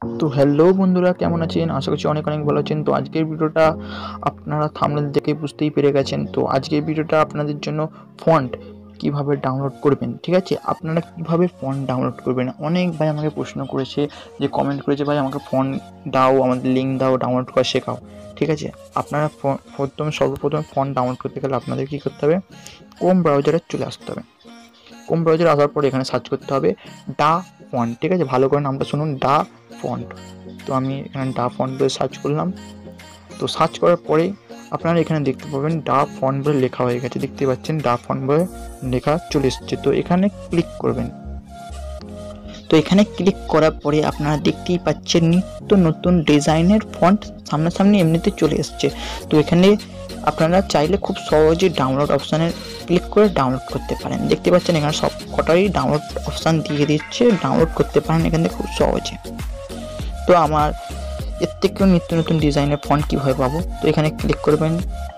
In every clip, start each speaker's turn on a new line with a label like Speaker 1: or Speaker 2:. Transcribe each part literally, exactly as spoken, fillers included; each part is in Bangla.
Speaker 1: তো হ্যালো বন্ধুরা, কেমন আছেন? আশা করছি অনেক অনেক ভালো আছেন। তো আজকের ভিডিওটা আপনারা থাম্বনেল দেখে বুঝতেই পেরে গেছেন। তো আজকের ভিডিওটা আপনাদের জন্য ফন্ট কিভাবে ডাউনলোড করবেন, ঠিক আছে? আপনারা কিভাবে ফন্ট ডাউনলোড করবেন, অনেক ভাই আমাকে প্রশ্ন করেছে, যে কমেন্ট করেছে, ভাই আমাকে ফন্ট দাও, আমাদের লিঙ্ক দাও, ডাউনলোড করা শেখাও। ঠিক আছে, আপনারা প্রথম সর্বপ্রথম ফন্ট ডাউনলোড করতে গেলে আপনাদের কী করতে হবে? ক্রোম ব্রাউজারে চলে আসতে হবে। ক্রোম ব্রাউজারে আসার পরে এখানে সার্চ করতে হবে ডা ফন্ট। ঠিক আছে, ভালো করে নামটা শুনুন, ডা ফন্ট। তো আমি এখানে ডা ফন্ট বলে সার্চ করলাম। তো সার্চ করার পরে আপনারা এখানে দেখতে পাবেন ডা ফন্ট বলে লেখা হয়ে গেছে, দেখতে পাচ্ছেন ডা ফন্ট বলে লেখা চলে এসছে। তো এখানে ক্লিক করবেন। তো এখানে ক্লিক করার পরে আপনারা দেখতেই পাচ্ছেন নিত্য নতুন ডিজাইনের ফন্ট সামনাসামনি এমনিতে চলে এসছে। তো এখানে আপনারা চাইলে খুব সহজে ডাউনলোড অপশানে ক্লিক করে ডাউনলোড করতে পারেন। দেখতে পাচ্ছেন এখানে সব কটারই ডাউনলোড অপশান দিয়ে দিচ্ছে, ডাউনলোড করতে পারেন এখান থেকে খুব সহজে। তো আমার এর থেকেও নিত্য নতুন ডিজাইনের ফন্ট কীভাবে পাবো? তো এখানে ক্লিক করবেন।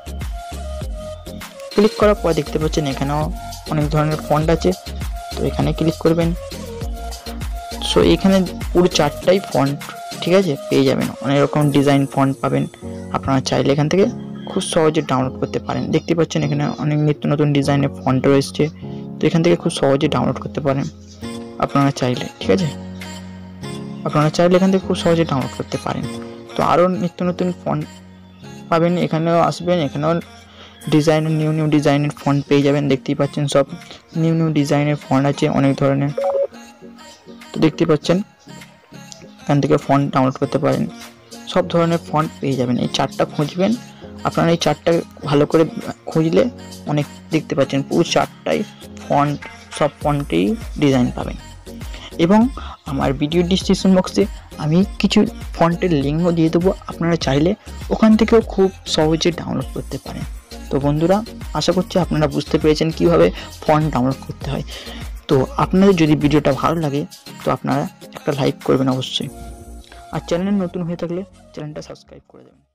Speaker 1: ক্লিক করার পর দেখতে পাচ্ছেন এখানেও অনেক ধরনের ফন্ট আছে। তো এখানে ক্লিক করবেন। সো এখানে পুরো চারটাই ফন্ট, ঠিক আছে, পেয়ে যাবেন। অনেক রকম ডিজাইন ফন্ট পাবেন, আপনারা চাইলে এখান থেকে খুব সহজে ডাউনলোড করতে পারেন। দেখতে পাচ্ছেন এখানে অনেক নিত্য নতুন ডিজাইনের ফন্ট রয়েছে। তো এখান থেকে খুব সহজে ডাউনলোড করতে পারেন আপনারা চাইলে, ঠিক আছে, আপনারা চাইলে এখান থেকে খুব সহজে ডাউনলোড করতে পারেন। তো আরও নিত্য নতুন ফন্ট পাবেন, এখানেও আসবেন, এখানেও ডিজাইনের নিউ নিউ ডিজাইনের ফন্ট পেয়ে যাবেন। দেখতেই পাচ্ছেন সব নিউ নিউ ডিজাইনের ফন্ট আছে অনেক ধরনের। তো দেখতে পাচ্ছেন এখান থেকে ফন্ট ডাউনলোড করতে পারেন, সব ধরনের ফন্ট পেয়ে যাবেন। এই চারটা খুঁজবেন আপনারা, এই চারটা ভালো করে খুঁজলে অনেক দেখতে পাচ্ছেন পুরো চারটাই ফন্ট, সব ফন্টেই ডিজাইন পাবেন। এবং আমার ভিডিও ডিসক্রিপশন বক্সে আমি কিছু ফন্টের লিঙ্কও দিয়ে দেবো, আপনারা চাইলে ওখান থেকেও খুব সহজে ডাউনলোড করতে পারেন। তো বন্ধুরা, আশা করছি আপনারা বুঝতে পেরেছেন কীভাবে ফন্ট ডাউনলোড করতে হয়। তো আপনাদের যদি ভিডিওটা ভালো লাগে তো আপনারা একটা লাইক করবেন অবশ্যই, আর চ্যানেলে নতুন হয়ে থাকলে চ্যানেলটা সাবস্ক্রাইব করে দেবেন।